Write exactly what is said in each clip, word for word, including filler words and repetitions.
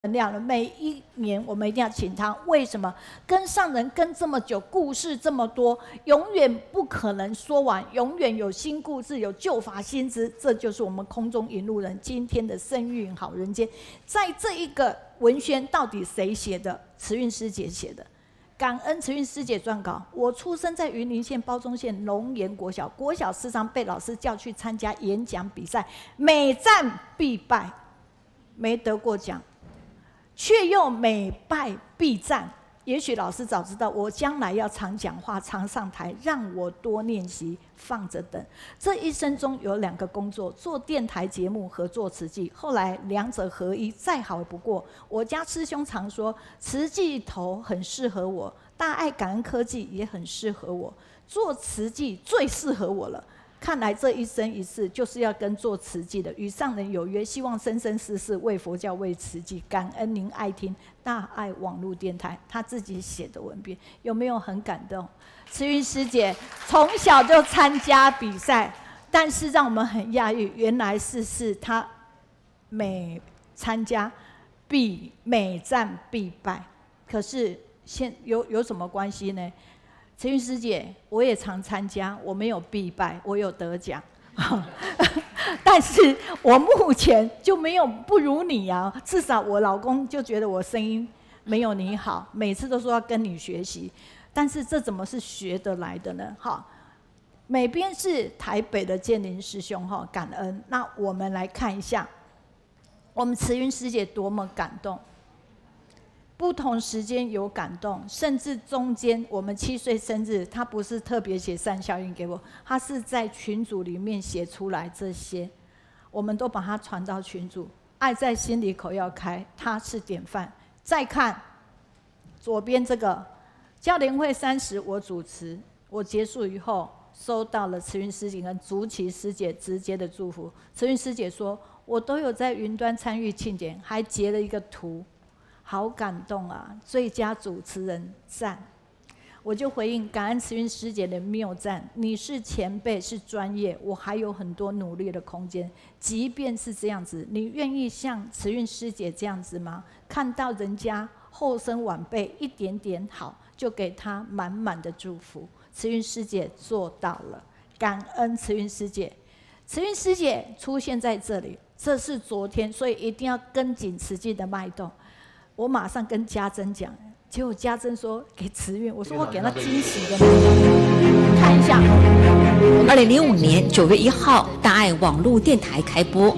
能量了。每一年我们一定要请他，为什么？跟上人跟这么久，故事这么多，永远不可能说完，永远有新故事，有旧法新知。这就是我们空中引路人今天的声韵好人间。在这一个文宣，到底谁写的？慈韵师姐写的。感恩慈韵师姐撰稿。我出生在云林县褒忠县龙岩国小，国小时常被老师叫去参加演讲比赛，每战必败，没得过奖。却又每败必战。也许老师早知道我将来要常讲话、常上台，让我多练习，放着等。这一生中有两个工作：做电台节目和做慈济。后来两者合一，再好不过。我家师兄常说，慈济头很适合我，大爱感恩科技也很适合我，做慈济最适合我了。看来这一生一世就是要跟做慈济的，与上人有约，希望生生世世为佛教为慈济。感恩您爱听大爱网络电台，他自己写的文编，有没有很感动？慈韵师姐从小就参加比赛，但是让我们很讶异，原来是是她每参加必每战必败。可是现有有什么关系呢？慈韵师姐，我也常参加，我没有必败，我有得奖，但是我目前就没有不如你啊。至少我老公就觉得我声音没有你好，每次都说要跟你学习，但是这怎么是学得来的呢？好，每边是台北的建林师兄哈，感恩。那我们来看一下，我们慈韵师姐多么感动。不同时间有感动，甚至中间我们七岁生日，他不是特别写善效应给我，他是在群组里面写出来这些，我们都把它传到群组。爱在心里口要开，他是典范。再看左边这个教联会三十，我主持，我结束以后收到了慈韵师姐跟竹崎师姐直接的祝福。慈韵师姐说，我都有在云端参与庆典，还截了一个图。好感动啊！最佳主持人赞，我就回应感恩慈韵师姐的谬赞。你是前辈，是专业，我还有很多努力的空间。即便是这样子，你愿意像慈韵师姐这样子吗？看到人家后生晚辈一点点好，就给他满满的祝福。慈韵师姐做到了，感恩慈韵师姐。慈韵师姐出现在这里，这是昨天，所以一定要跟紧慈济的脉动。我马上跟家珍讲，结果家珍说给慈韵，我说我给他惊喜的，看一下。 二零零五年九月一号，大爱网络电台开播，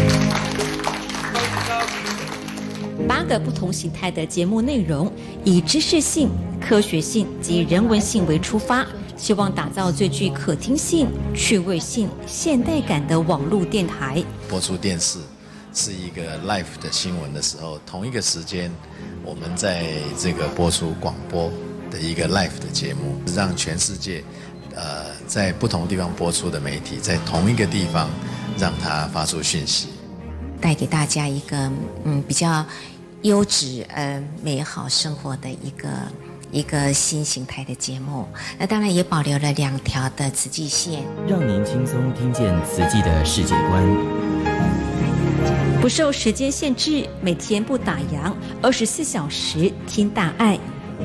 八个不同形态的节目内容，以知识性、科学性及人文性为出发，希望打造最具可听性、趣味性、现代感的网络电台。 播出电视是一个 live 的新闻的时候，同一个时间，我们在这个播出广播的一个 live 的节目，让全世界，呃，在不同地方播出的媒体，在同一个地方让它发出讯息， 带给大家一个嗯比较优质呃美好生活的一个一个新形态的节目。那当然也保留了两条的慈济线， 让您轻松听见慈济的世界观。 不受时间限制，每天不打烊，二十四小时听大爱。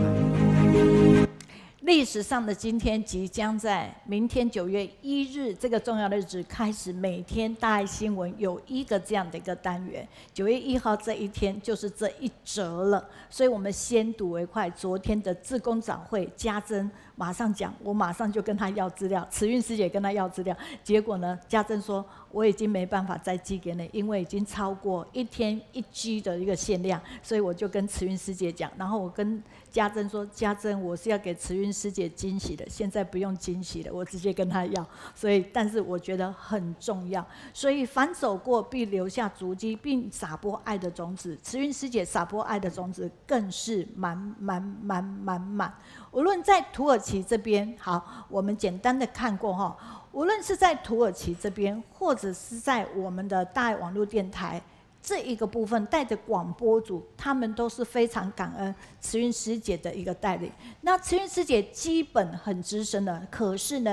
历史上的今天即将在明天九月一日这个重要的日子开始，每天大爱新闻有一个这样的一个单元。九月一号这一天就是这一则了，所以我们先睹为快。昨天的志工早会，家珍马上讲，我马上就跟他要资料，慈韵师姐跟他要资料，结果呢，家珍说我已经没办法再寄给你，因为已经超过一天一 G 的一个限量，所以我就跟慈韵师姐讲，然后我跟家珍说，家珍我是要给慈韵师姐惊喜的，现在不用惊喜了，我直接跟她要。所以，但是我觉得很重要，所以凡走过必留下足迹，并撒播爱的种子。慈韵师姐撒播爱的种子更是满满满满满。无论在土耳其这边，好，我们简单的看过哈，无论是在土耳其这边，或者是在我们的大爱网络电台。这一个部分带着广播组，他们都是非常感恩慈韵师姐的一个带领。那慈韵师姐基本很资深的，可是呢，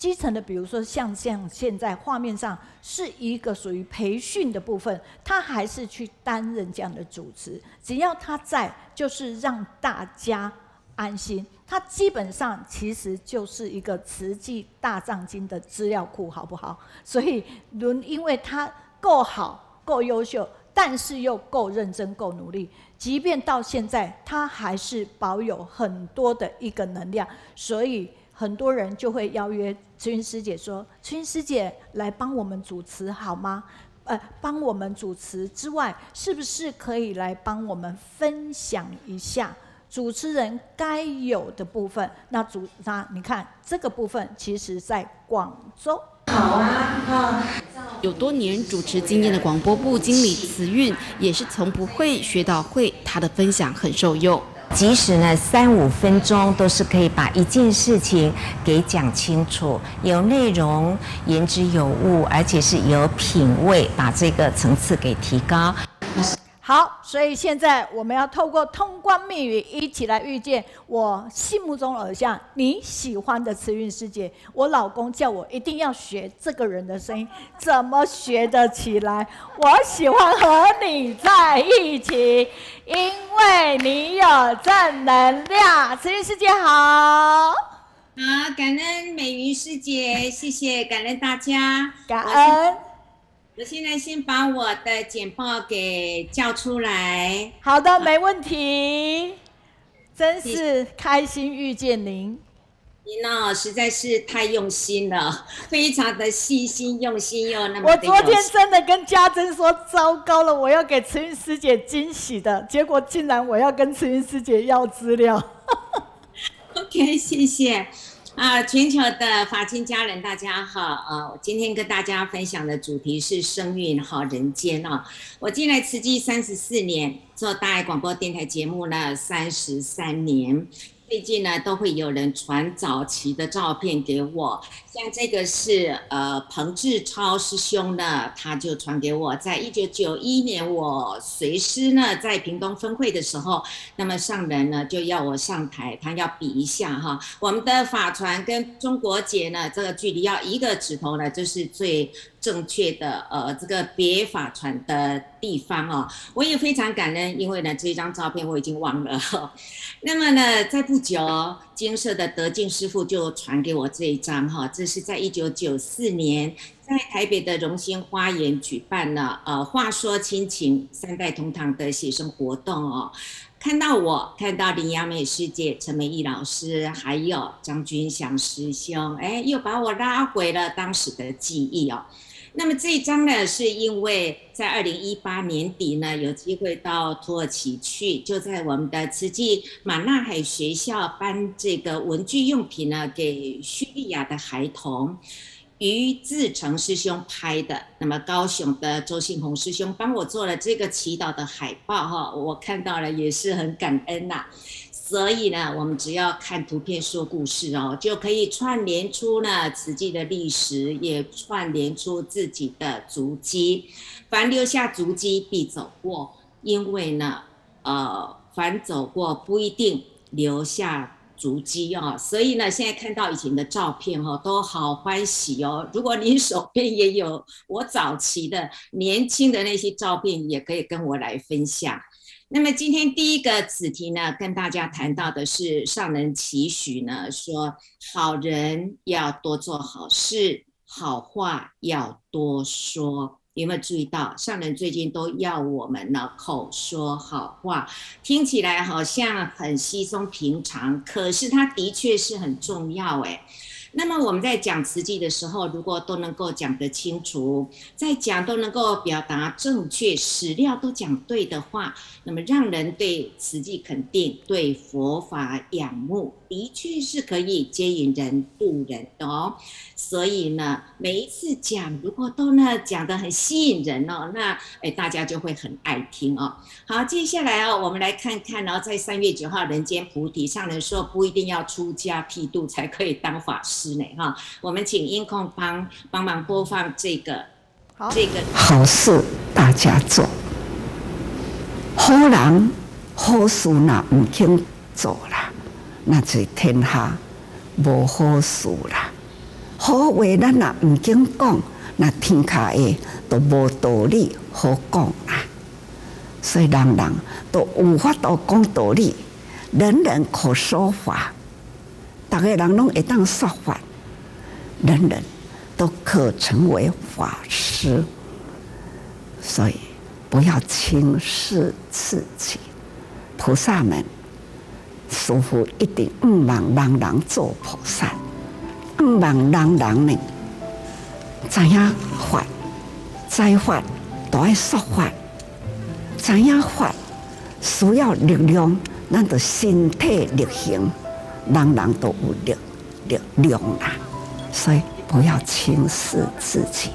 基层的，比如说像像现在画面上是一个属于培训的部分，他还是去担任这样的主持，只要他在，就是让大家安心。他基本上其实就是一个慈济大藏经的资料库，好不好？所以轮因为他够好、够优秀，但是又够认真、够努力，即便到现在，他还是保有很多的一个能量，所以很多人就会邀约慈云师姐说：“慈云师姐来帮我们主持好吗？呃，帮我们主持之外，是不是可以来帮我们分享一下主持人该有的部分？”那主那你看这个部分，其实在广州。 好啊，好。有多年主持经验的广播部经理慈韵，也是从不会学到会，她的分享很受用。 即使呢三五分钟都是可以把一件事情给讲清楚，有内容，言之有物，而且是有品味，把这个层次给提高。 好，所以现在我们要透过通关密语，一起来遇见我心目中偶像，你喜欢的慈云师姐。我老公叫我一定要学这个人的声音，怎么学得起来？我喜欢和你在一起，因为你有正能量。慈云师姐好。 好，感恩美云师姐，谢谢，感恩大家， 感恩。 我现在先把我的简报给叫出来。 好的，没问题。真是开心遇见您。 您呢，实在是太用心了，非常的细心用心又那么。 我昨天真的跟家珍说，糟糕了，我要给慈云师姐惊喜的，结果竟然我要跟慈云师姐要资料。 OK， 谢谢。啊，全球的法亲家人，大家好啊！我今天跟大家分享的主题是生运好人间哦。我进来慈济三十四年，做大爱广播电台节目呢三十三年。最近呢，都会有人传早期的照片给我，像这个是呃彭志超师兄呢，他就传给我，在一九九一年我随师呢在屏东分会的时候，那么上人呢就要我上台，他要比一下哈，我们的法船跟中国结呢这个距离要一个指头呢，就是最正确的呃这个别法船的地方哦。我也非常感恩，因为呢这张照片我已经忘了。那么呢，在不久，金色的德进师父就传给我这一张哈，这是在一九九四年在台北的荣兴花园举办了呃话说亲情三代同堂的写生活动哦。看到我，看到林雅美师姐、陈美义老师，还有张君祥师兄，哎，又把我拉回了当时的记忆哦。那么这一张呢，是因为在二零一八年底呢，有机会到土耳其去，就在我们的慈济马纳海学校颁这个文具用品呢给叙利亚的孩童，于志成师兄拍的。那么高雄的周信宏师兄帮我做了这个祈祷的海报哈，我看到了也是很感恩呐、啊。所以呢，我们只要看图片说故事哦，就可以串联出呢慈济的历史，也串联出自己的足迹。凡留下足迹必走过，因为呢，呃，凡走过不一定留下足迹哦。所以呢，现在看到以前的照片哦，都好欢喜哦。如果您手边也有我早期的年轻的那些照片，也可以跟我来分享。那么今天第一个子题呢，跟大家谈到的是上人期许呢，说好人要多做好事，好话要多说。有没有注意到上人最近都要我们呢口说好话，听起来好像很稀松平常，可是它的确是很重要哎。那么我们在讲慈济的时候，如果都能够讲得清楚，在讲都能够表达正确，史料都讲对的话，那么让人对慈济肯定，对佛法仰慕，的确是可以接引人度人的哦。所以呢，每一次讲如果都呢讲得很吸引人哦，那哎大家就会很爱听哦。好，接下来哦，我们来看看哦，在三月九号人间菩提上人说不一定要出家剃度才可以当法师呢哈。我们请音控帮帮忙播放这个这个好事大家做，好人好事若唔肯做啦，那就天下无好事啦。 好话咱若毋经讲，那天下的都无道理好讲啦。所以人人都有法度讲道理，人人可说法，大家人拢会当说法，人人都可成为法师。所以不要轻视自己，菩萨们，师父一定毋望人人做菩萨，毋望人人呢知影法，知法都爱说法，知影法需要力量，咱就身体力行，人人都有力力量啦，所以不要轻视自己。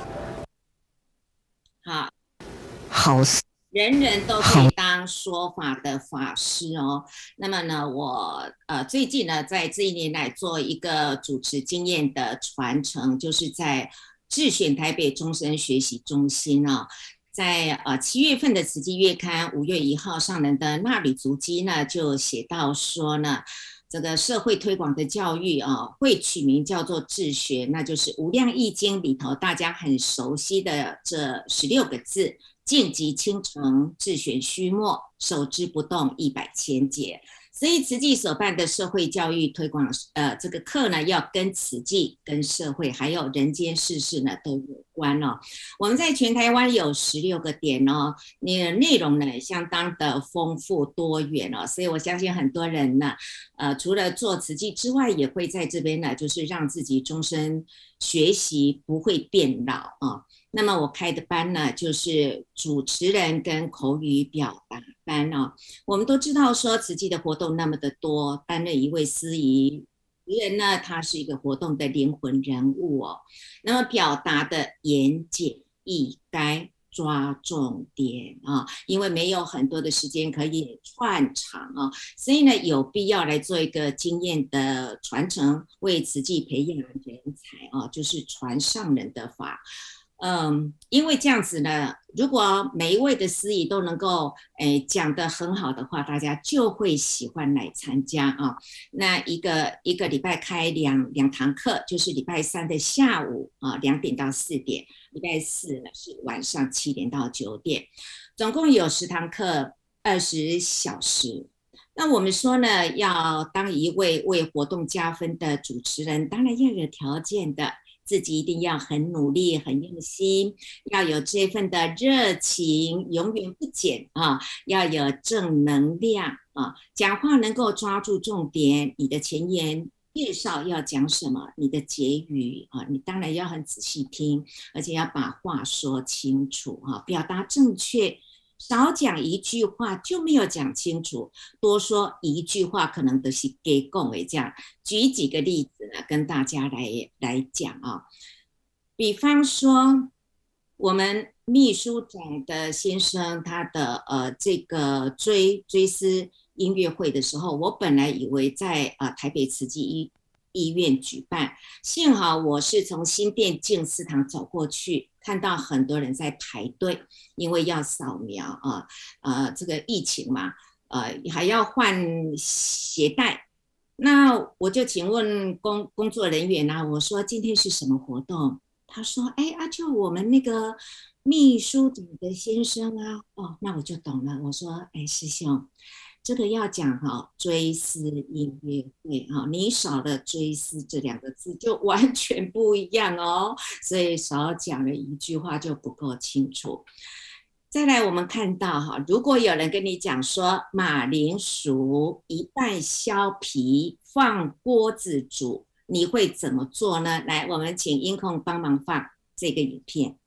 好。 好事， 人人都可以当说法的法师哦。那么呢，我呃最近呢，在这一年来做一个主持经验的传承，就是在智选台北终身学习中心啊、哦，在呃七月份的慈济月刊五月一号上人的纳履足迹呢，就写到说呢，这个社会推广的教育啊，会取名叫做智学，那就是《无量易经》里头大家很熟悉的这十六个字。静极倾城，自选虚末，守之不动，一百千劫。所以慈济所办的社会教育推广，呃，这个课呢，要跟慈济、跟社会还有人间世事呢都有关哦。我们在全台湾有十六个点哦，你的内容呢相当的丰富多元哦，所以我相信很多人呢，呃，除了做慈济之外，也会在这边呢，就是让自己终身学习不会变老啊、哦。那么我开的班呢，就是主持人跟口语表达班哦。我们都知道说慈济的活动那么的多，担任一位司仪人呢，他是一个活动的灵魂人物哦。那么表达的言简意赅，抓重点啊、哦，因为没有很多的时间可以串场啊、哦，所以呢有必要来做一个经验的传承，为慈济培养人才啊、哦，就是传上人的法。嗯，因为这样子呢，如果每一位的司仪都能够诶讲得很好的话，大家就会喜欢来参加啊。那一个一个礼拜开两两堂课，就是礼拜三的下午啊两点到四点，礼拜四呢是晚上七点到九点，总共有十堂课，二十小时。那我们说呢，要当一位为活动加分的主持人，当然要有条件的。自己一定要很努力、很用心，要有这份的热情，永远不减啊！要有正能量啊！讲话能够抓住重点，你的前言介绍要讲什么，你的结语啊，你当然要很仔细听，而且要把话说清楚啊，表达正确。少讲一句话就没有讲清楚，多说一句话可能都是给讲的这样。举几个例子呢，跟大家来来讲啊。比方说，我们秘书长的先生他的呃这个追追思音乐会的时候，我本来以为在呃台北慈济医医院举办，幸好我是从新店静思堂走过去。看到很多人在排队，因为要扫描啊，呃，这个疫情嘛，呃，还要换鞋带。那我就请问工工作人员啊，我说今天是什么活动？他说，哎，啊，就我们那个秘书长的先生啊，哦，那我就懂了。我说，哎，师兄。这个要讲哈，追思音乐会哈，你少了追思这两个字就完全不一样哦，所以少讲了一句话就不够清楚。再来，我们看到哈，如果有人跟你讲说马铃薯一半削皮放锅子煮，你会怎么做呢？来，我们请音控帮忙放这个影片。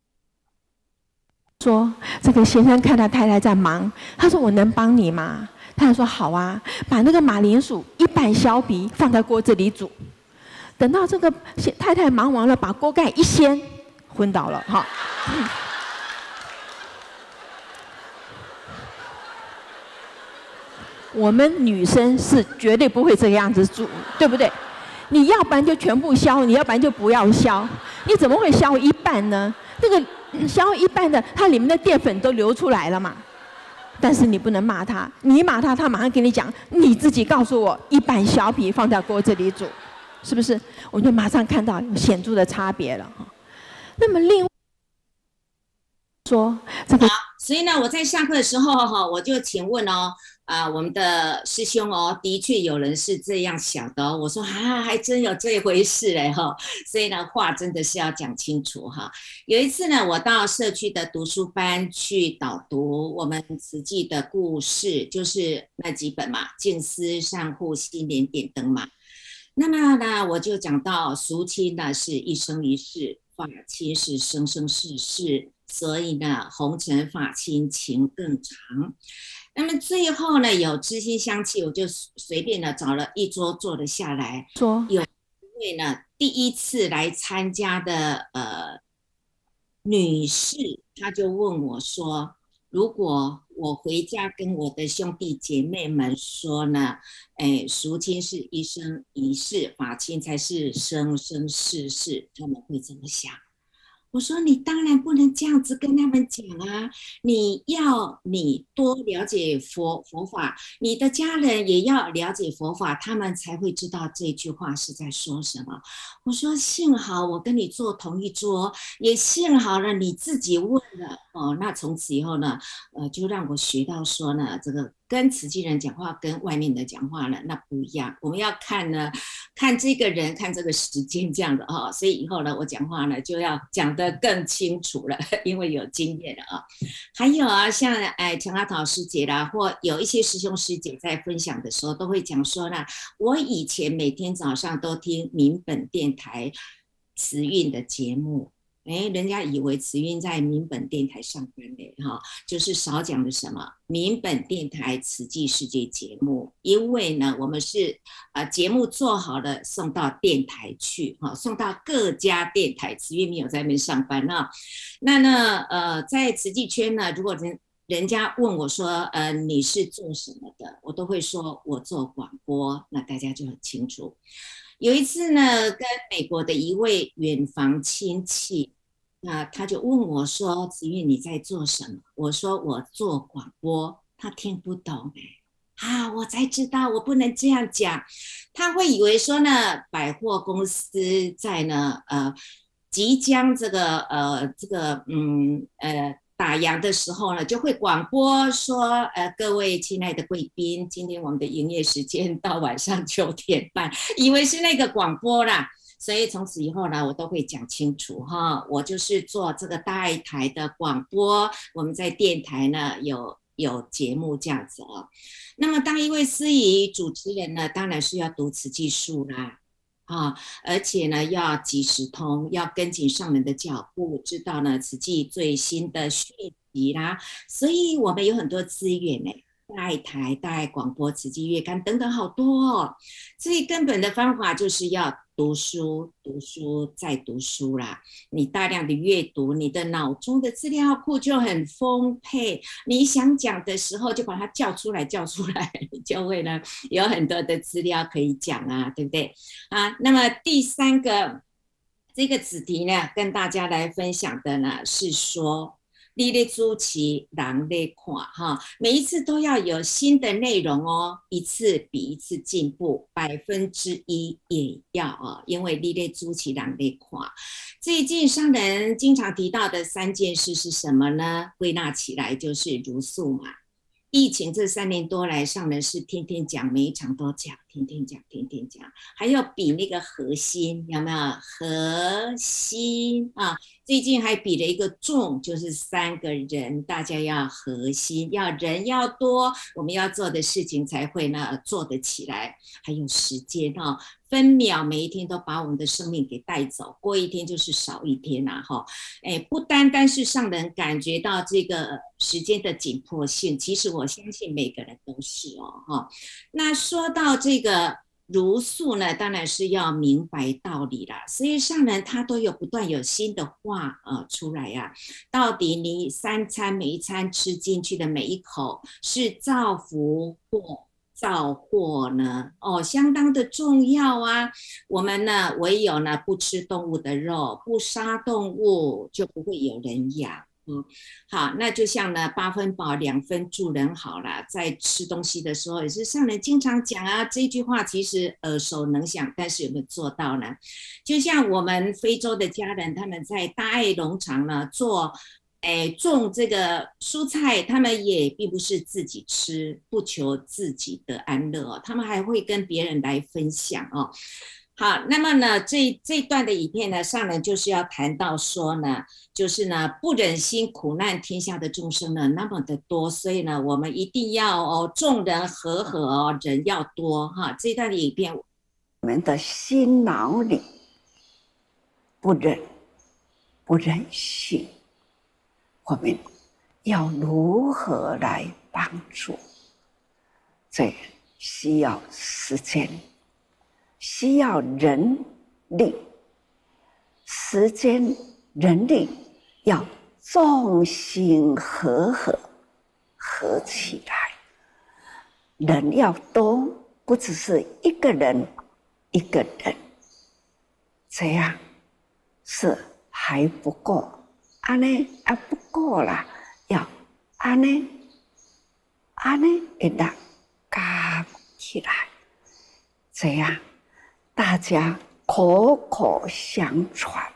说这个先生看到太太在忙，他说我能帮你吗？太太说好啊，把那个马铃薯一半削皮放在锅子里煮。等到这个太太忙完了，把锅盖一掀，昏倒了哈。嗯我们女生是绝对不会这个样子煮，对不对？你要不然就全部削，你要不然就不要削。你怎么会削一半呢？这个削一半的，它里面的淀粉都流出来了嘛。但是你不能骂他，你骂他，他马上跟你讲，你自己告诉我，一半削皮放在锅子里煮。 是不是？我们就马上看到有显著的差别了哈。那么另外说这个， 好，所以呢，我在下课的时候哈，我就请问哦，啊、呃，我们的师兄哦，的确有人是这样想的哦。我说啊，还真有这回事嘞哈。所以呢，话真的是要讲清楚哈。有一次呢，我到社区的读书班去导读我们慈济的故事，就是那几本嘛，《静思善护心莲点灯》嘛。那么呢，我就讲到俗亲呢是一生一世，法亲是生生世世。所以呢，红尘法亲情更长。那么最后呢，有知心相契，我就随便的找了一桌坐了下来。 说有一位呢，第一次来参加的呃女士，她就问我说：“如果我回家跟我的兄弟姐妹们说呢，哎，俗亲是一生一世，法亲才是生生世世，他们会怎么想？”我说你当然不能这样子跟他们讲啊！你要你多了解佛佛法，你的家人也要了解佛法，他们才会知道这句话是在说什么。我说幸好我跟你坐同一桌，也幸好了你自己问了哦。那从此以后呢，呃，就让我学到说呢，这个跟慈济人讲话跟外面的讲话呢，那不一样。我们要看呢，看这个人，看这个时间这样的哈、哦。所以以后呢，我讲话呢就要讲得更清楚了，因为有经验了啊。还有啊，像哎陈阿桃师姐啦，或有一些师兄师姐在分享的时候，都会讲说呢，我以前每天早上都听民本电台慈运的节目。哎，人家以为慈运在民本电台上班嘞，哈，就是少讲的什么民本电台慈济世界节目，因为呢，我们是呃节目做好了送到电台去，哈，送到各家电台，慈运没有在那边上班啊。那呢，呃，在慈济圈呢，如果人人家问我说，呃，你是做什么的，我都会说我做广播，那大家就很清楚。有一次呢，跟美国的一位远房亲戚。那他就问我说：“慈运你在做什么？”我说：“我做广播。”他听不懂哎，啊，我才知道我不能这样讲，他会以为说呢，百货公司在呢呃即将这个呃这个嗯呃打烊的时候呢，就会广播说：“呃，各位亲爱的贵宾，今天我们的营业时间到晚上九点半。”以为是那个广播啦。所以从此以后呢，我都会讲清楚哈，我就是做这个大爱台的广播，我们在电台呢有有节目这样子哦。那么当一位司仪主持人呢，当然是要读慈济书啦，啊，而且呢要即时通，要跟紧上人的脚步，知道呢慈济最新的讯息啦。所以我们有很多资源呢。大爱台、大爱广播、慈济月刊等等好多哦，最根本的方法就是要读书、读书再读书啦。你大量的阅读，你的脑中的资料库就很丰沛。你想讲的时候，就把它叫出来，叫出来，你就会呢有很多的资料可以讲啊，对不对？啊，那么第三个这个子题呢，跟大家来分享的呢是说。你的主持人在看哈，每一次都要有新的内容哦，一次比一次进步，百分之一也要哦，因为你的主持人在看。最近上人经常提到的三件事是什么呢？归纳起来就是茹素嘛。疫情这三年多来，上人是天天讲，每一场都讲，天天讲，天天讲，还要比那个核心，有没有核心啊？最近还比了一个重，就是三个人，大家要核心，要人要多，我们要做的事情才会呢做得起来。还有时间哈，分秒每一天都把我们的生命给带走，过一天就是少一天呐哈。哎，不单单是上人感觉到这个时间的紧迫性，其实我相信每个人都是哦哈。那说到这个。茹素呢，当然是要明白道理啦。所以上人他都有不断有新的话呃出来呀、啊。到底你三餐每一餐吃进去的每一口是造福或造祸呢？哦，相当的重要啊。我们呢，唯有呢不吃动物的肉，不杀动物，就不会有人养。 嗯，好，那就像呢，八分饱，两分助人好啦。在吃东西的时候，也是上人经常讲啊，这句话其实耳熟能详，但是有没有做到呢？就像我们非洲的家人，他们在大爱农场呢做，哎，种这个蔬菜，他们也并不是自己吃，不求自己的安乐哦，他们还会跟别人来分享哦。好，那么呢，这这段的影片呢，上人就是要谈到说呢，就是呢，不忍心苦难天下的众生呢那么的多，所以呢，我们一定要哦，众人和和哦，人要多哈。这段的影片， 我们的心脑里不忍不忍心，我们要如何来帮助？这需要时间。需要人力，时间、人力要众心合合合起来，人要多，不只是一个人一个人，这样是还不够，安呢啊不够啦，要安呢安呢一大加起来，这样。大家口口相传，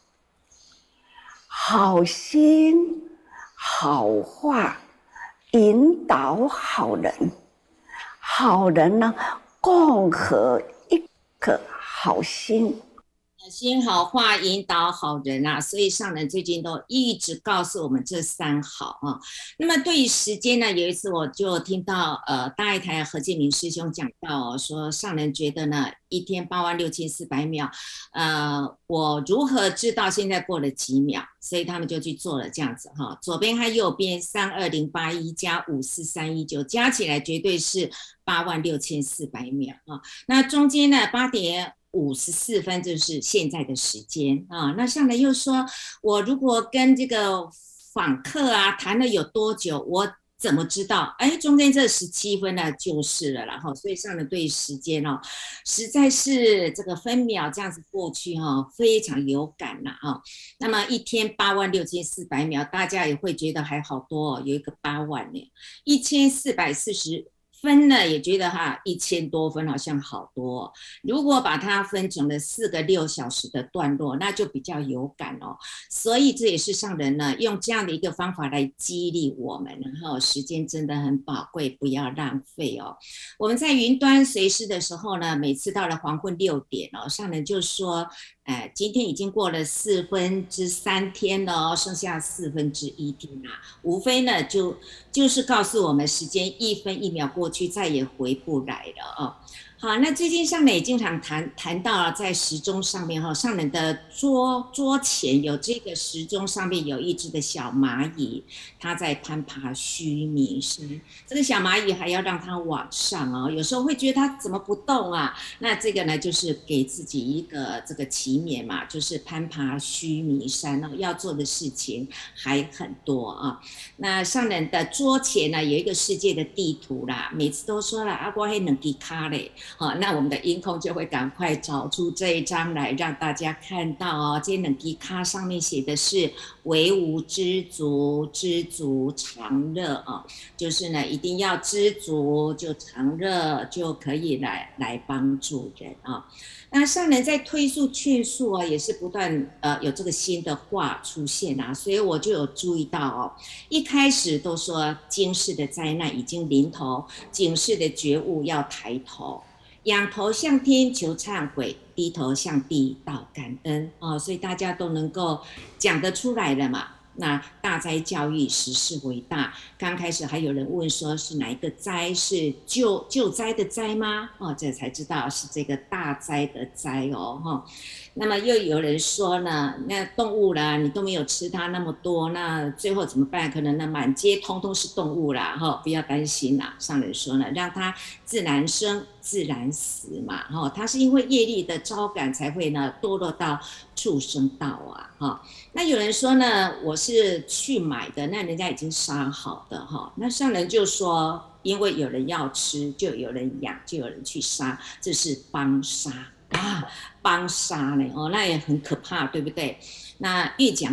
好心好话引导好人，好人呢共合一个好心。 心好话引导好人啊，所以上人最近都一直告诉我们这三好啊。那么对于时间呢，有一次我就听到呃大爱台何建明师兄讲到、哦、说上人觉得呢一天八万六千四百秒，呃我如何知道现在过了几秒？所以他们就去做了这样子哈，左边和右边三二零八一加五四三一九加起来绝对是八万六千四百秒啊。那中间呢八点五十四分就是现在的时间啊。那上来又说，我如果跟这个访客啊谈了有多久，我怎么知道？哎，中间这十七分呢就是了啦哈。所以上来对时间哦，实在是这个分秒这样子过去哈、哦，非常有感啦啊。那么一天八万六千四百秒，大家也会觉得还好多、哦，有一个八万呢，一千四百四十。分呢也觉得哈一千多分好像好多、哦，如果把它分成了四个六小时的段落，那就比较有感哦。所以这也是上人呢用这样的一个方法来激励我们，然后时间真的很宝贵，不要浪费哦。我们在云端随师的时候呢，每次到了黄昏六点哦，上人就说。哎，今天已经过了四分之三天了哦，剩下四分之一天啦。无非呢，就就是告诉我们，时间一分一秒过去，再也回不来了哦。好，那最近上人也经常谈谈到在时钟上面哈，上人的桌桌前有这个时钟上面有一只的小蚂蚁，它在攀爬须弥山。这个小蚂蚁还要让它往上哦，有时候会觉得它怎么不动啊？那这个呢，就是给自己一个这个祈勉嘛，就是攀爬须弥山哦，要做的事情还很多啊。那上人的桌前呢有一个世界的地图啦，每次都说了啊，我还能给卡嘞。好，那我们的音控就会赶快找出这一张来让大家看到哦。这冷迪卡上面写的是唯无知足，知足常乐哦，就是呢一定要知足就常乐，就可以来来帮助人啊、哦。那上人在推述劝述啊，也是不断呃有这个新的话出现啊，所以我就有注意到哦，一开始都说今世的灾难已经临头，今世的觉悟要抬头。仰头向天求忏悔，低头向地道感恩哦，所以大家都能够讲得出来了嘛。那大灾教育时势为大，刚开始还有人问说是哪一个灾，是救救灾的灾吗？哦，这才知道是这个大灾的灾哦，哈、哦。那么又有人说呢，那动物啦，你都没有吃它那么多，那最后怎么办？可能呢满街通通是动物啦，哈、哦，不要担心啦。上人说呢，让它自然生自然死嘛，哈、哦，它是因为业力的招感才会呢堕落到畜生道啊，哈、哦。那有人说呢，我是去买的，那人家已经杀好的哈、哦，那上人就说，因为有人要吃，就有人养，就有人去杀，这是帮杀。啊，帮杀呢？哦，那也很可怕，对不对？那越讲呢，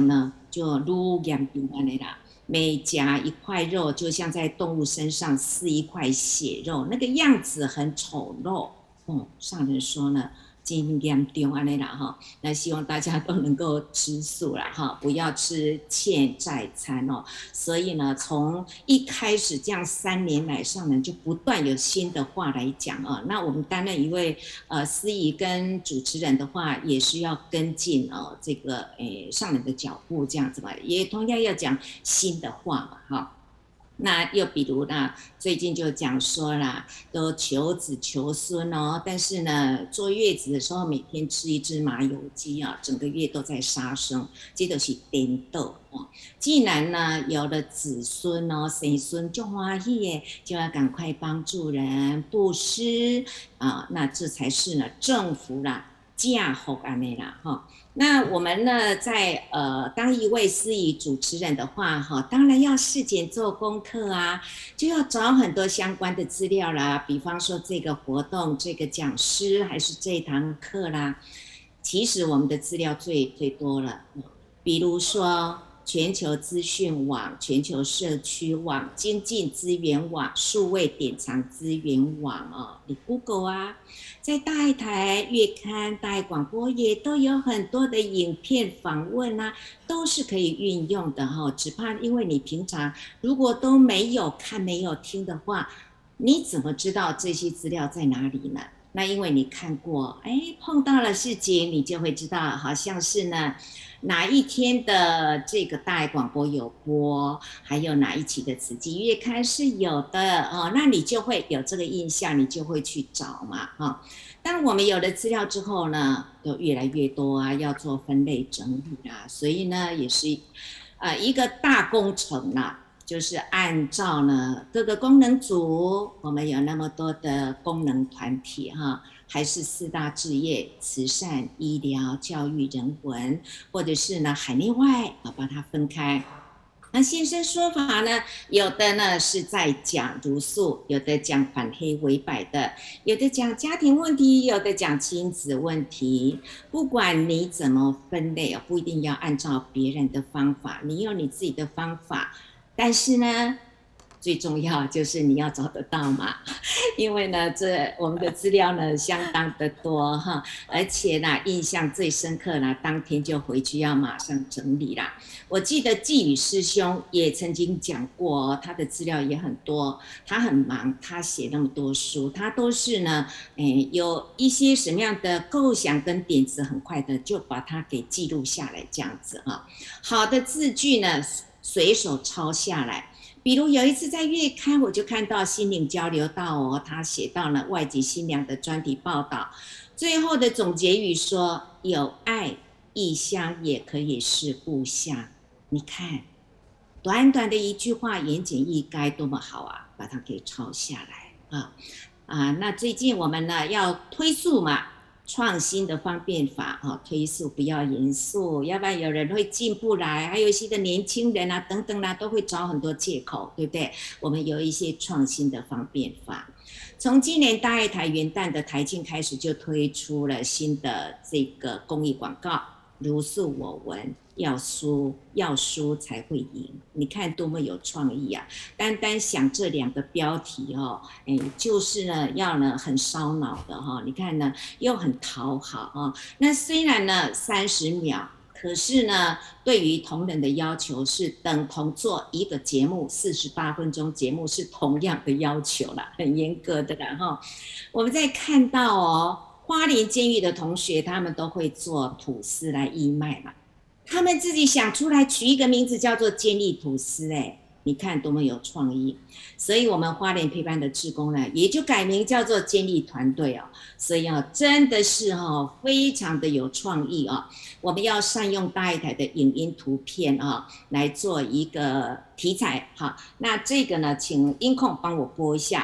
就愈严重安尼啦。每夹一块肉，就像在动物身上撕一块血肉，那个样子很丑陋。哦，上人说呢，真严重安尼啦哈。那希望大家都能够吃素啦哈，不要吃欠债餐哦。所以呢，从一开始这样三年来，上人就不断有新的话来讲啊。那我们担任一位呃司仪跟主持人的话，也是要跟进哦这个诶上人的脚步这样子嘛，也同样要讲新的话嘛哈。那又比如呢，最近就讲说啦，都求子求孙哦，但是呢，坐月子的时候每天吃一只麻油鸡啊，整个月都在杀生，这都是颠倒哦。既然呢有了子孙哦，生孙就欢喜耶，就要赶快帮助人布施啊，那这才是呢政府啦嫁福安尼啦哈。那我们呢，在呃当一位司仪主持人的话，哈，当然要事前做功课啊，就要找很多相关的资料啦，比方说这个活动、这个讲师还是这堂课啦。其实我们的资料最最多了，比如说全球资讯网、全球社区网、精进资源网、数位典藏资源网哦，你 Google 啊。在大爱台月刊、大爱广播也都有很多的影片访问啊，都是可以运用的哈、哦。只怕因为你平常如果都没有看、没有听的话，你怎么知道这些资料在哪里呢？那因为你看过，哎，碰到了事情，你就会知道，好像是呢。哪一天的这个大爱广播有播，还有哪一期的慈济月刊是有的哦，那你就会有这个印象，你就会去找嘛哈、哦。当我们有了资料之后呢，有越来越多啊，要做分类整理啊，所以呢也是呃一个大工程啦，就是按照呢各个功能组，我们有那么多的功能团体哈。还是四大志业：慈善、医疗、教育、人文，或者是呢海内外啊，把它分开。那现身说法呢，有的呢是在讲茹素，有的讲反黑为白的，有的讲家庭问题，有的讲亲子问题。不管你怎么分类，不一定要按照别人的方法，你有你自己的方法。但是呢，最重要就是你要找得到嘛，因为呢，这我们的资料呢相当的多哈，而且呢，印象最深刻呢，当天就回去要马上整理啦。我记得季宇师兄也曾经讲过，他的资料也很多，他很忙，他写那么多书，他都是呢，诶，有一些什么样的构想跟点子，很快的就把它给记录下来，这样子哈。好的字句呢，随手抄下来。比如有一次在月刊，我就看到心灵交流道哦，他写到了外籍新娘的专题报道，最后的总结语说：有爱，异乡也可以是故乡。你看，短短的一句话，言简意赅，多么好啊！把它给抄下来啊啊！那最近我们呢要推素嘛。创新的方便法哈，推素不要严肃，要不然有人会进不来，还有一些的年轻人啊等等啦、啊，都会找很多借口，对不对？我们有一些创新的方便法。从今年大爱台元旦的台庆开始，就推出了新的这个公益广告，如素我闻。要输要输才会赢，你看多么有创意啊！单单想这两个标题哦，哎，就是呢要呢很烧脑的哈、哦。你看呢又很讨好啊、哦。那虽然呢三十秒，可是呢对于同仁的要求是等同做一个节目四十八分钟节目是同样的要求啦，很严格的啦哈、哦。我们在看到哦，花莲监狱的同学他们都会做吐司来义卖嘛。他们自己想出来取一个名字叫做坚立吐司，哎，你看多么有创意！所以我们花莲陪伴的志工呢，也就改名叫做坚立团队哦。所以哦，真的是哦，非常的有创意哦。我们要善用大爱台的影音图片啊、哦，来做一个题材。好，那这个呢，请音控帮我播一下，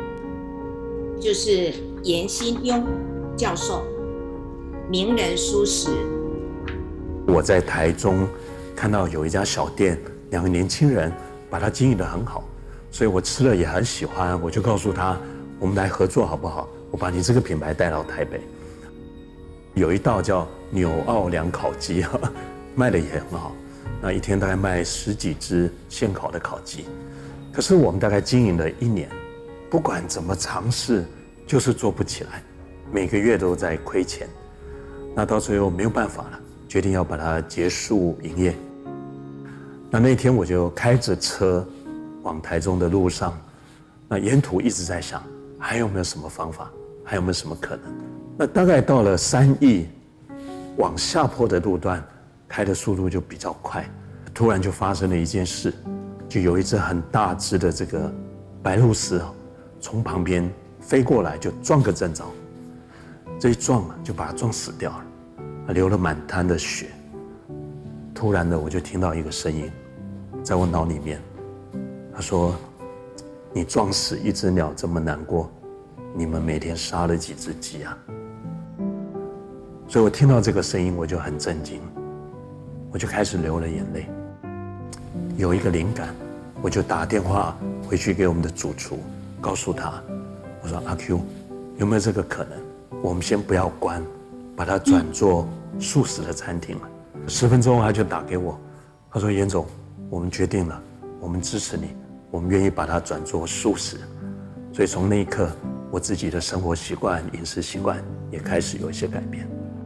就是严新庸教授名人书史。 我在台中看到有一家小店，两个年轻人把它经营得很好，所以我吃了也很喜欢，我就告诉他，我们来合作好不好？我把你这个品牌带到台北。有一道叫纽奥良烤鸡，卖的也很好， 那一天大概卖十几只现烤的烤鸡。可是我们大概经营了一年，不管怎么尝试，就是做不起来，每个月都在亏钱。那到最后没有办法了，决定要把它结束营业。那那天我就开着车往台中的路上，那沿途一直在想，还有没有什么方法，还有没有什么可能？那大概到了三义往下坡的路段，开的速度就比较快，突然就发生了一件事，就有一只很大只的这个白鹭鸶从旁边飞过来，就撞个正着。这一撞啊，就把它撞死掉了，流了满滩的血。突然呢，我就听到一个声音，在我脑里面，他说：“你撞死一只鸟这么难过，你们每天杀了几只鸡啊？”所以我听到这个声音，我就很震惊，我就开始流了眼泪。有一个灵感，我就打电话回去给我们的主厨，告诉他，我说：“阿 Q， 有没有这个可能？我们先不要关，把它转做素食的餐厅了。”十分钟他就打给我，他说：“严总，我们决定了，我们支持你，我们愿意把它转做素食。”所以从那一刻，我自己的生活习惯、饮食习惯也开始有一些改变。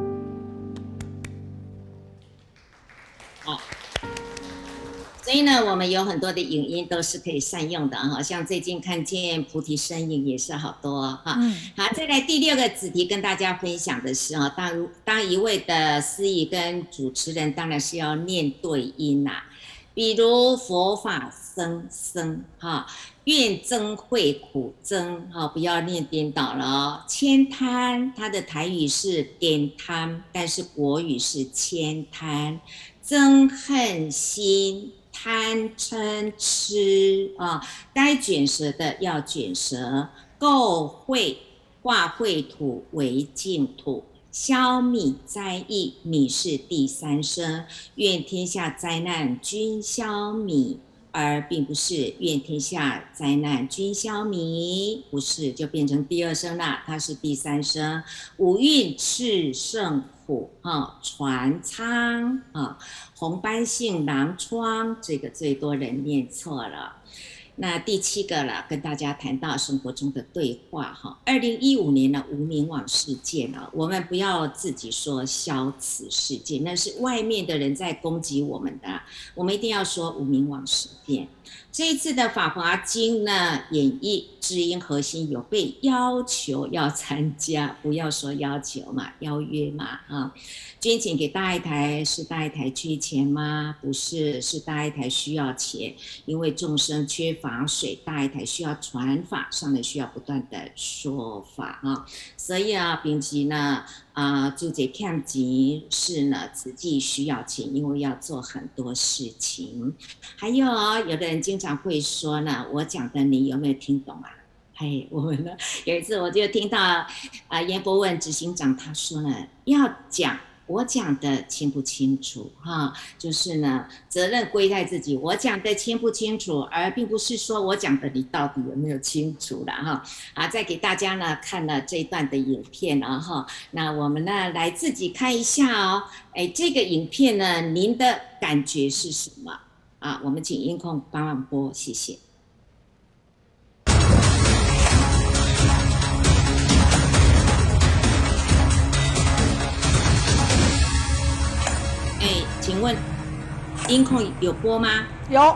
好，所以呢，我们有很多的影音都是可以善用的哈，像最近看见菩提身影也是好多哈。嗯、好，再来第六个子题跟大家分享的是哈，当当一位的司仪跟主持人当然是要念对音啦、啊，比如佛法僧僧哈，愿增慧苦增哈，不要念颠倒了哦。悭贪，它的台语是颠贪，但是国语是悭贪。憎恨心。贪嗔痴啊，该卷舌的要卷舌，垢秽化秽土为净土，消弭灾疫，弭是第三声，愿天下灾难均消弭，而并不是愿天下灾难均消弭，不是就变成第二声啦，它是第三声。五蕴炽盛苦啊，船舱啊，红斑性狼疮，这个最多人念错了。那第七个了，跟大家谈到生活中的对话哈。二零一五年的无名网事件啊，我们不要自己说消此事件，那是外面的人在攻击我们的，我们一定要说无名网事件。这一次的法华经呢演绎知音核心有被要求要参加，不要说要求嘛，邀约嘛啊。捐钱给大爱台，是大爱台缺钱吗？不是，是大爱台需要钱，因为众生缺乏水，大爱台需要传法，上面需要不断的说法啊。所以啊，并且呢啊，就这看集是呢，自己需要钱，因为要做很多事情。还有有的人经常会说呢，我讲的你有没有听懂啊？嘿，我们呢有一次我就听到啊，严伯文执行长他说呢，要讲。我讲的清不清楚哈？就是呢，责任归在自己。我讲的清不清楚，而并不是说我讲的你到底有没有清楚了哈。啊，再给大家呢看了这一段的影片了哈。那我们呢来自己看一下哦。哎，这个影片呢，您的感觉是什么啊？我们请音控帮忙播，谢谢。哎，请问音控有播吗？ 有。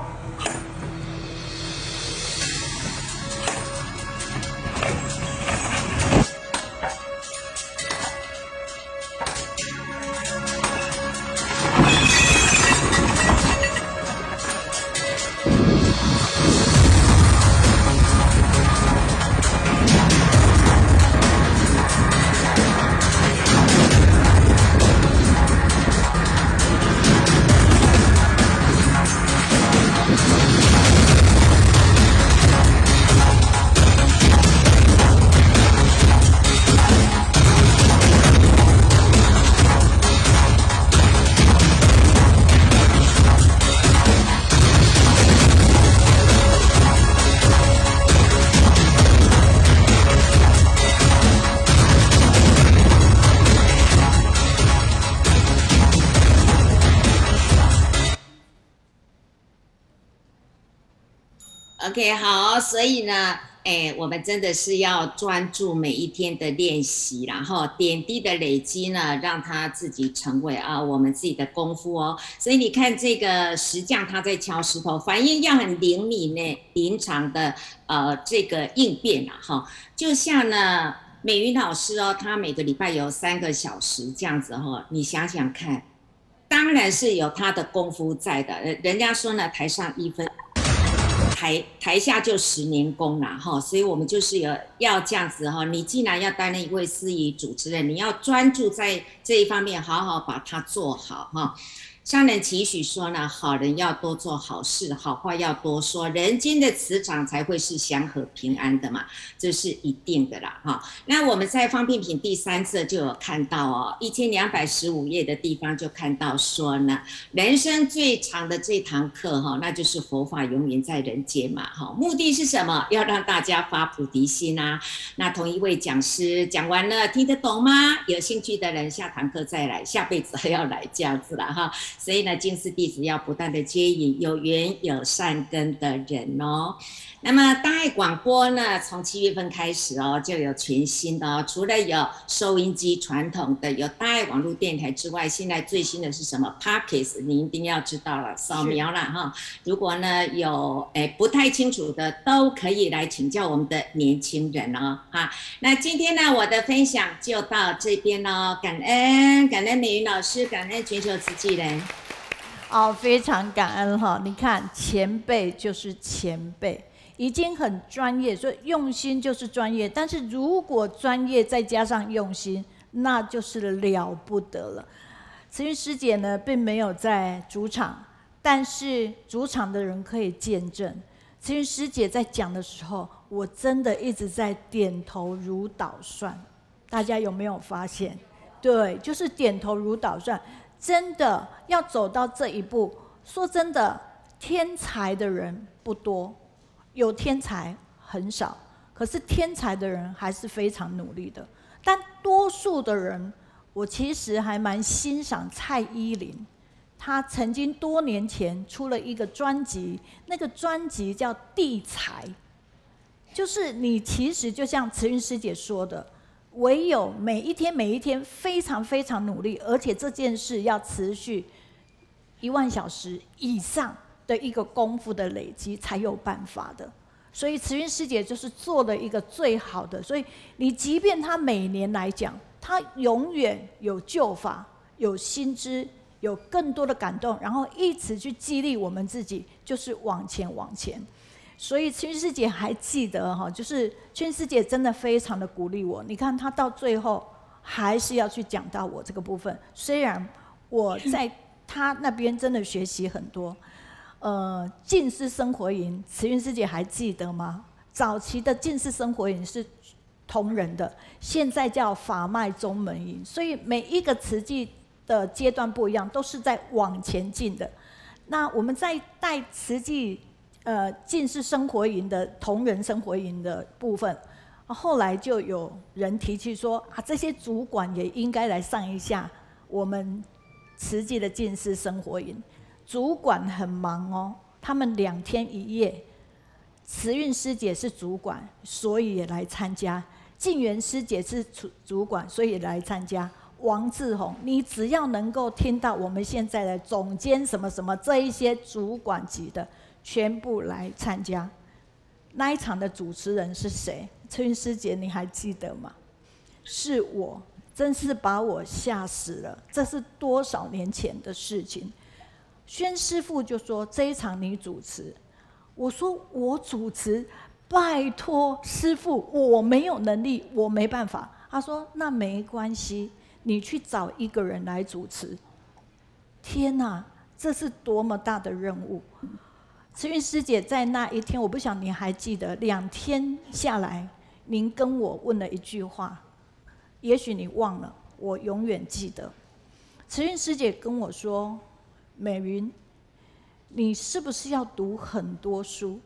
OK， 好，所以呢，哎，我们真的是要专注每一天的练习，然后点滴的累积呢，让它自己成为啊我们自己的功夫哦。所以你看这个石匠他在敲石头，反应要很灵敏呢，临场的呃这个应变啊，哈，就像呢美云老师哦，他每个礼拜有三个小时这样子哈，你想想看，当然是有他的功夫在的。人家说呢，台上一分。台台下就十年功啦哈，所以我们就是有要这样子哈。你既然要担任一位司仪主持人，你要专注在这一方面，好好把它做好哈。上人期许说呢，好人要多做好事，好话要多说，人间的磁场才会是祥和平安的嘛，这是一定的啦哈。那我们在方便品第三册就有看到哦，一千两百十五页的地方就看到说呢，人生最长的这堂课哈，那就是佛法永远在人间嘛哈。目的是什么？要让大家发菩提心啊。那同一位讲师讲完了，听得懂吗？有兴趣的人下堂课再来，下辈子还要来这样子啦哈。所以呢，净师弟子要不断的接引有缘有善根的人哦。那么大爱广播呢，从七月份开始哦，就有全新的哦，除了有收音机传统的，有大爱网络电台之外，现在最新的是什么 Podcast 你一定要知道了，扫描了哈。如果呢有诶不太清楚的，都可以来请教我们的年轻人哦哈。那今天呢，我的分享就到这边哦，感恩感恩美云老师，感恩全球慈济人。 哦，非常感恩哈！你看，前辈就是前辈，已经很专业，所以用心就是专业。但是如果专业再加上用心，那就是了不得了。慈云师姐呢，并没有在主场，但是主场的人可以见证，慈云师姐在讲的时候，我真的一直在点头如捣蒜。大家有没有发现？对，就是点头如捣蒜。真的要走到这一步，说真的，天才的人不多，有天才很少，可是天才的人还是非常努力的。但多数的人，我其实还蛮欣赏蔡依林，她曾经多年前出了一个专辑，那个专辑叫《地才》，就是你其实就像慈云师姐说的。唯有每一天每一天非常非常努力，而且这件事要持续一万小时以上的一个功夫的累积才有办法的。所以慈云师姐就是做了一个最好的。所以你即便她每年来讲，她永远有救法，有新知，有更多的感动，然后一直去激励我们自己，就是往前往前。所以慈云师姐还记得哈，就是慈云师姐真的非常的鼓励我。你看她到最后还是要去讲到我这个部分，虽然我在她那边真的学习很多。呃，净世生活营，慈云师姐还记得吗？早期的净世生活营是同人的，现在叫法脉宗门营。所以每一个慈济的阶段不一样，都是在往前进的。那我们在带慈济。呃，净世生活营的同人生活营的部分，后来就有人提起说啊，这些主管也应该来上一下我们慈济的净世生活营。主管很忙哦，他们两天一夜。慈运师姐是主管，所以也来参加；净元师姐是主主管，所以也来参加。王志宏，你只要能够听到我们现在的总监什么什么这一些主管级的。全部来参加。那一场的主持人是谁？慈云师姐，你还记得吗？是我，真是把我吓死了。这是多少年前的事情？宣师父就说这一场你主持，我说我主持，拜托师父，我没有能力，我没办法。他说那没关系，你去找一个人来主持。天哪，这是多么大的任务！慈云师姐在那一天，我不想你还记得，两天下来，您跟我问了一句话，也许你忘了，我永远记得。慈云师姐跟我说：“美云，你是不是要读很多书？”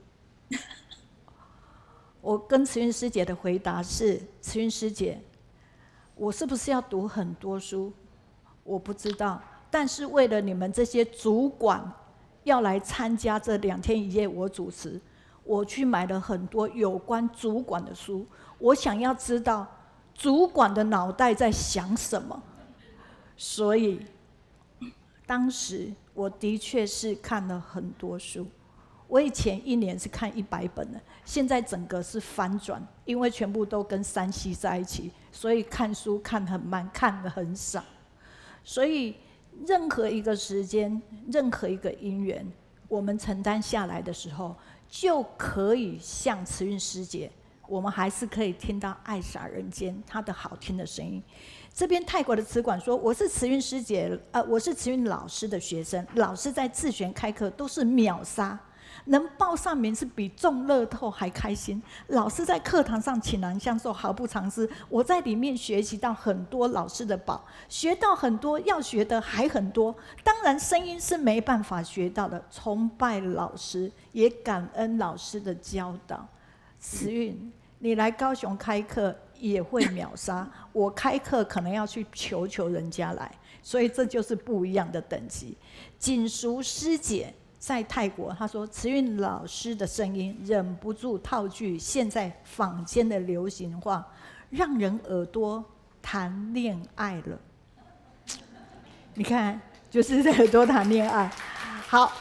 我跟慈云师姐的回答是：“慈云师姐，我是不是要读很多书？我不知道，但是为了你们这些主管。”要来参加这两天一夜我主持， 我去买了很多有关主管的书，我想要知道主管的脑袋在想什么。所以当时我的确是看了很多书。我以前一年是看一百本的，现在整个是翻转，因为全部都跟山西在一起，所以看书看很慢，看得很少。所以任何一个时间，任何一个因缘，我们承担下来的时候，就可以像慈韵师姐，我们还是可以听到爱洒人间她的好听的声音。这边泰国的慈管说，我是慈韵师姐，呃，我是慈韵老师的学生，老师在自选开课都是秒杀。能报上名是比中乐透还开心。老师在课堂上倾囊相授，毫不藏私。我在里面学习到很多老师的宝，学到很多，要学的还很多。当然，声音是没办法学到的。崇拜老师，也感恩老师的教导。慈韵，你来高雄开课也会秒杀，我开课可能要去求求人家来，所以这就是不一样的等级。锦淑师姐。在泰国，他说慈韵老师的声音忍不住套句现在坊间的流行话，让人耳朵谈恋爱了。你看，就是在耳朵谈恋爱。好，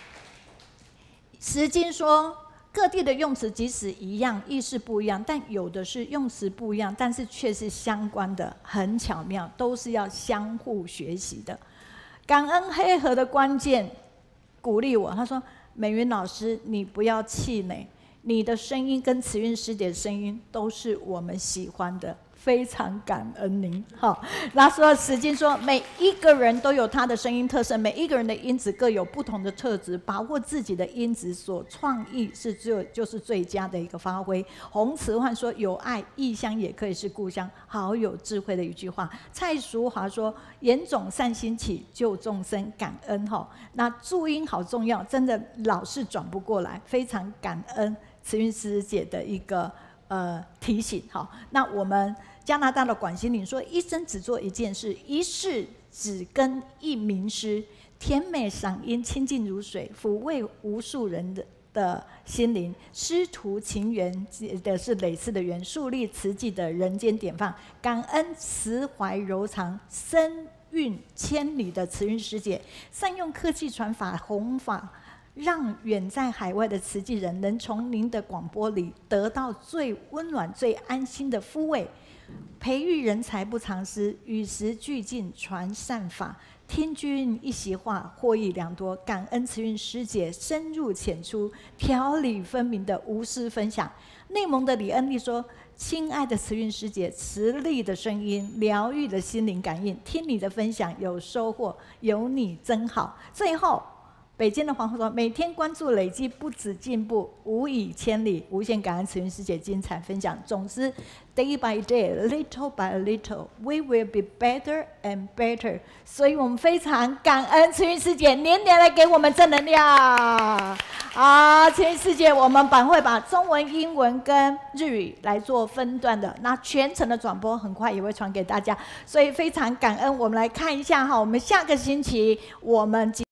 石经说，各地的用词即使一样，意思不一样，但有的是用词不一样，但是却是相关的，很巧妙，都是要相互学习的。感恩黑河的关键。鼓励我，他说：“美云老师，你不要气馁，你的声音跟慈韵师姐的声音都是我们喜欢的，非常感恩您。”好，那说石经说，每一个人都有他的声音特色，每一个人的音质各有不同的特质，把握自己的音质所创意是最就是最佳的一个发挥。洪慈焕说：“有爱，异乡也可以是故乡。”好有智慧的一句话。蔡淑华说：“言种善心起，救众生，感恩。”哈，那注音好重要，真的老是转不过来，非常感恩慈韵师姐的一个呃提醒。好，那我们加拿大的管心玲说：“一生只做一件事，一世只跟一名师，甜美嗓音清净如水，抚慰无数人的。”的心灵，师徒情缘的是累世的缘，树立慈济的人间典范。感恩慈怀柔肠、深蕴千里的慈韵师姐，善用科技传法弘法，让远在海外的慈济人能从您的广播里得到最温暖、最安心的抚慰。培育人才不藏私，与时俱进传善法。听君一席话，获益良多。感恩慈韵师姐深入浅出、条理分明的无私分享。内蒙的李恩利说：“亲爱的慈韵师姐，慈丽的声音，疗愈的心灵感应，听你的分享有收获，有你真好。”最后，北京的黄鹤说：“每天关注累积，不止进步，无以千里。”无限感恩慈韵师姐精彩分享。总之 ，day by day, little by little, we will be better and better。所以我们非常感恩慈韵师姐年年来给我们正能量。好，慈韵师姐，我们版会把中文、英文跟日语来做分段的，那全程的转播很快也会传给大家，所以非常感恩。我们来看一下哈，我们下个星期我们。